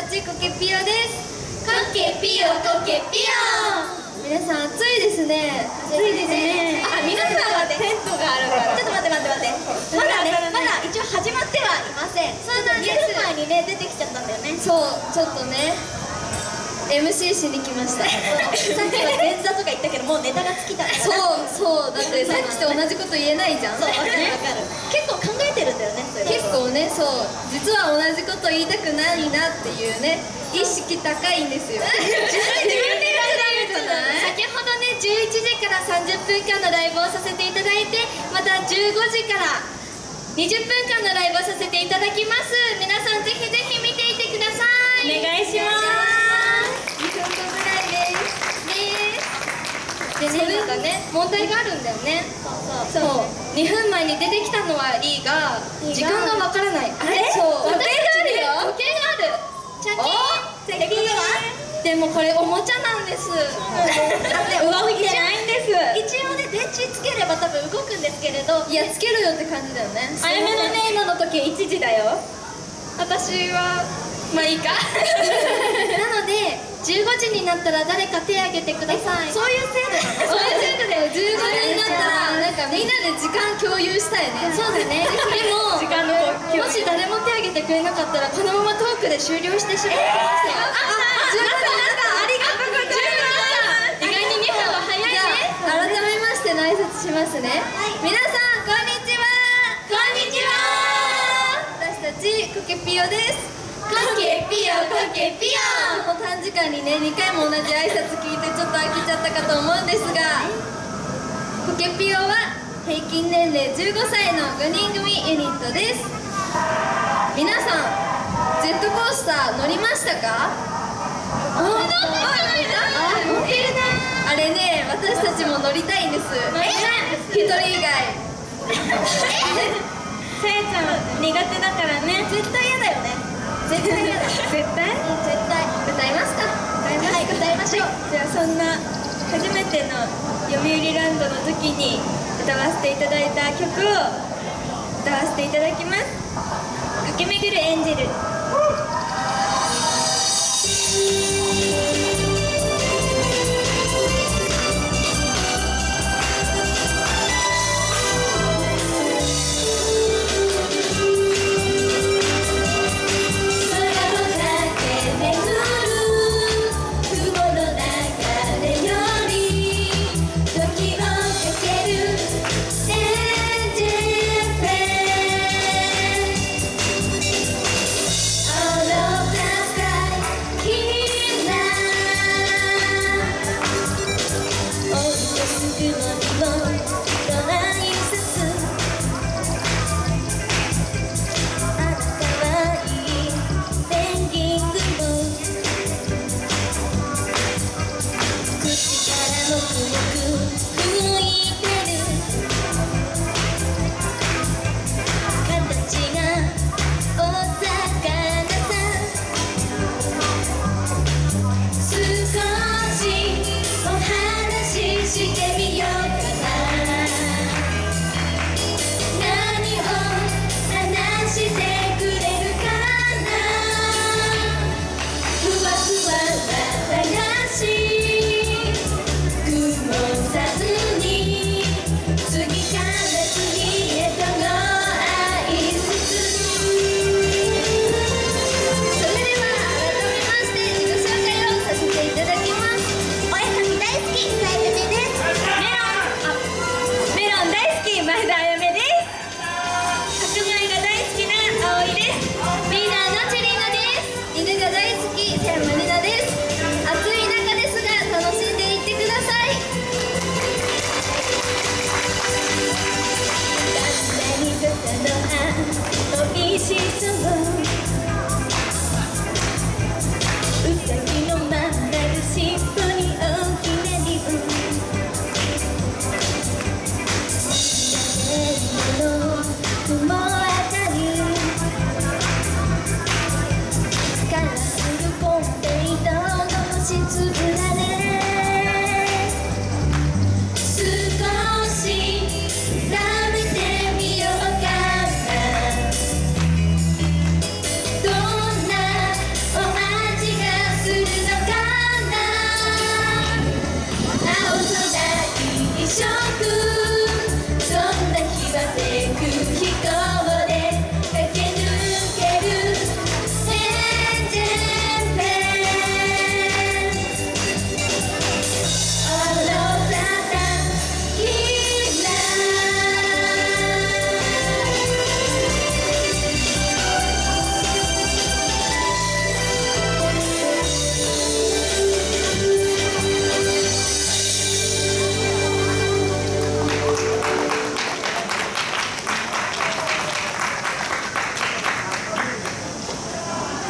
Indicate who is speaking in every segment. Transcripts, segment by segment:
Speaker 1: ちコケピオです。
Speaker 2: コケピオコケピオ。
Speaker 1: 皆さん暑いですね。
Speaker 2: 暑いですね。あ、皆さんはテントがあるから。ちょっと待って。まだ一応始まってはいません。
Speaker 1: そうなんです。
Speaker 2: 2分前にね出てきちゃったんだよね。
Speaker 1: そう、ちょっとね MC しに来ました。
Speaker 2: さっきは前座とか言ったけどもうネタが尽きたから。
Speaker 1: そうだってさっきと同じこと言えないじゃん。
Speaker 2: そう、わかる。結構考えてるんだよね。
Speaker 1: 結構ね、そう実は同じこと言いたくないなっていうね意識高いんですよ。先ほどね11時から30分間のライブをさせていただいて、また15時から20分間のライブをさせていただきます。皆さんぜひぜひ見ていてください。
Speaker 2: お願いします。
Speaker 1: 2分後ぐらいです。でね、なんかね問題があるんだよね。そう2分前に出てきたのはいいが時間がわからない。あれそう時計があるよ。時計がある。チャキーンってことはでもこれおもちゃなんです。
Speaker 2: 動いてないんです。一応ね電池つければ多分動くんですけれど、
Speaker 1: いやつけるよって感じだよね。
Speaker 2: あやめのね今の時計1時だよ。
Speaker 1: 私はまあいいか。なので15時になったら誰か手挙げてください。
Speaker 2: そういう制度なの？
Speaker 1: そういう制度だよ。15時になったらなんかみんなで時間共有したいね。そうだね。でももし誰も手挙げてくれなかったらこのままトークで終了してしまいますよ。15時になった。ありがとうございます。意外に2分は早いね。改めましての挨拶しますね。皆さんこんにちは。
Speaker 2: こんにちは。
Speaker 1: 私たちコケピオです。
Speaker 2: コケピオコケピオ。
Speaker 1: この短時間にね2回も同じ挨拶聞いてちょっと飽きちゃったかと思うんですが、コケピオは平均年齢15歳の5人組ユニットです。皆さんジェットコースター乗りましたか？乗ってるね。あれね私たちも乗りたいんです。一人以外。
Speaker 2: さやちゃん苦手だからね。絶対嫌だよね。絶対嫌だ。絶対？絶対。
Speaker 1: 歌いますか？
Speaker 2: はい、歌いましょう。じゃあそんな初めてのよみうりランドの時に歌わせていただいた曲を歌わせていただきます。駆け巡るエンジェル。
Speaker 1: All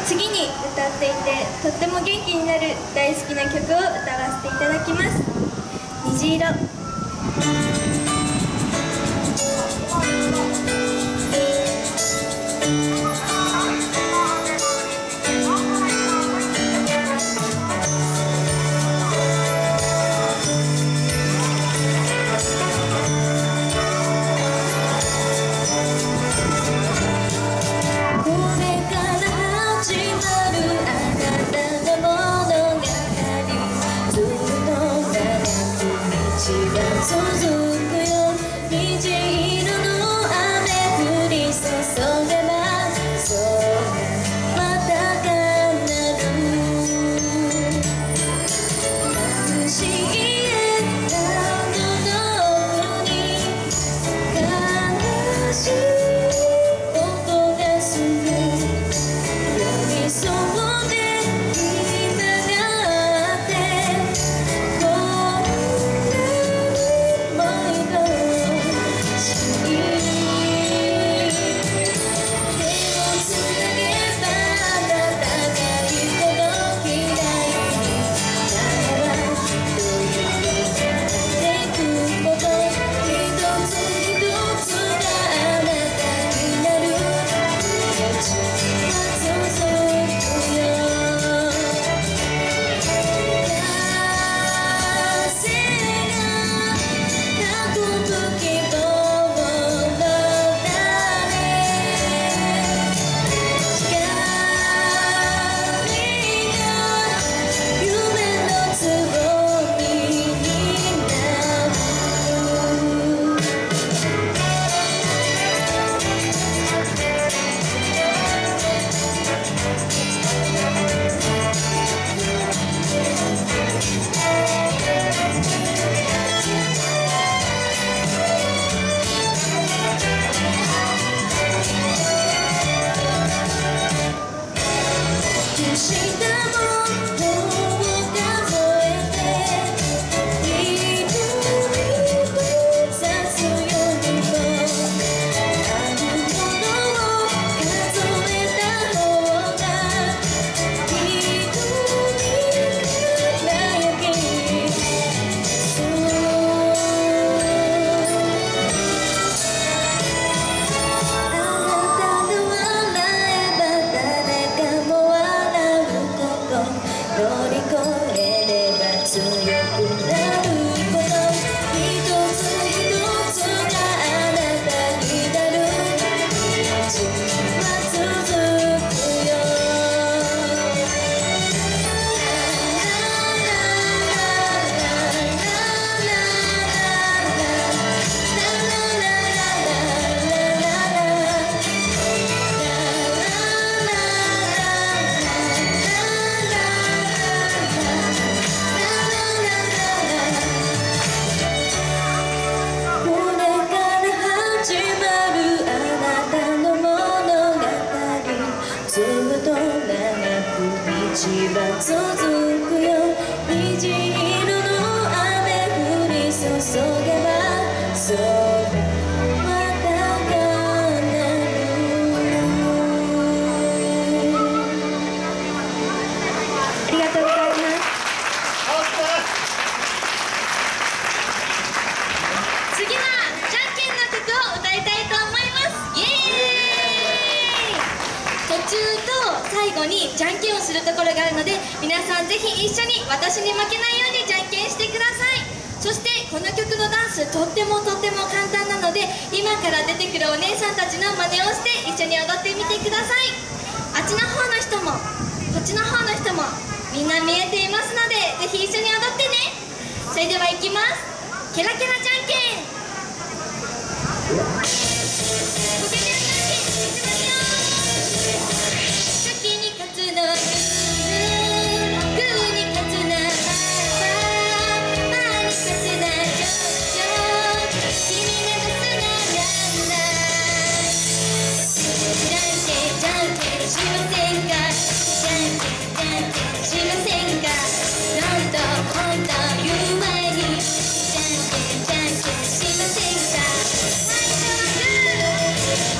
Speaker 2: 次に歌っていてとっても元気になる大好きな曲を歌わせていただきます。虹色。
Speaker 1: 最後にじゃんけんをするところがあるので、皆さんぜひ一緒に私に負けないようにじゃんけんしてください。そしてこの曲のダンスとっても簡単なので、今から出てくるお姉さんたちの真似をして一緒に踊ってみてください。あっちの方の人もこっちの方の人もみんな見えていますので、ぜひ一緒に踊ってね。それではいきます。ケラケラじゃんけん、ポケケラじゃんけんいきますよ。先に勝つのはグーに勝つなパーに勝つなジョジョ、君が勝つななんだ。じゃんけんしませんか、じゃんけんしませんか。なんとほんと言う前にじゃんけんしませんか。最初はグー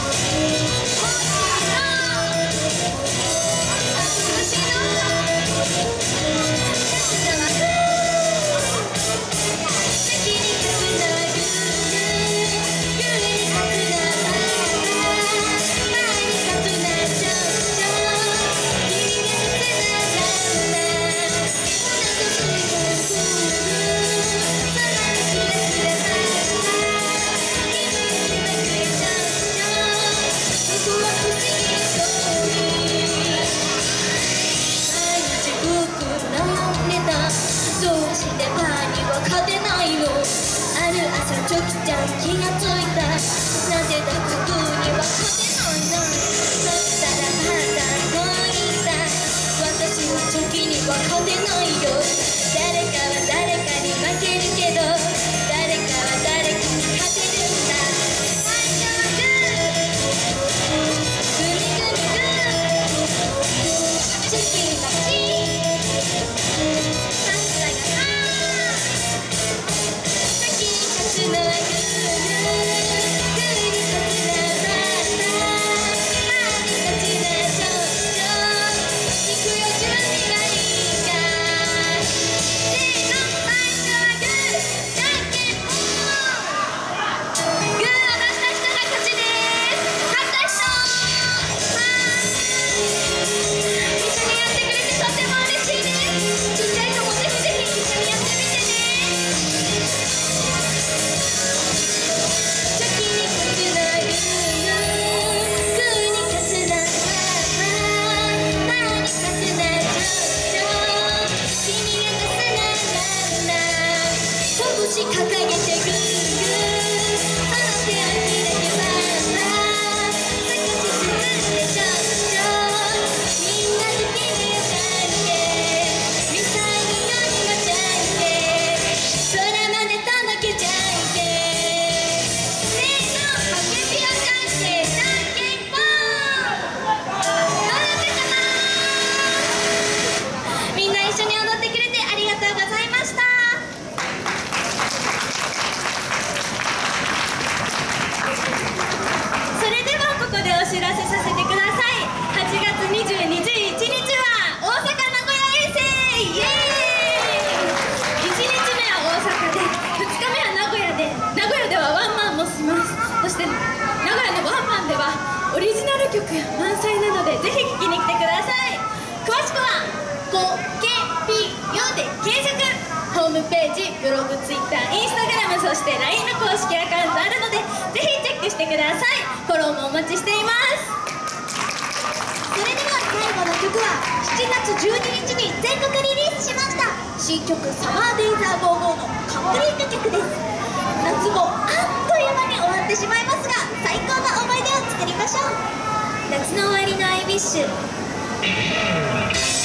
Speaker 2: ブログ、ツイッター、インスタグラム、そして LINE の公式アカウントあるので、ぜひチェックしてください。フォローもお待ちしています。
Speaker 1: それでは最後の曲は7月12日に全国リリースしました新曲「サマーデイザー55」のカンプリート曲です。夏もあっという間に終わってしまいますが、最高の思い出を作りましょう。
Speaker 2: 夏の終わりのアイビッシュ。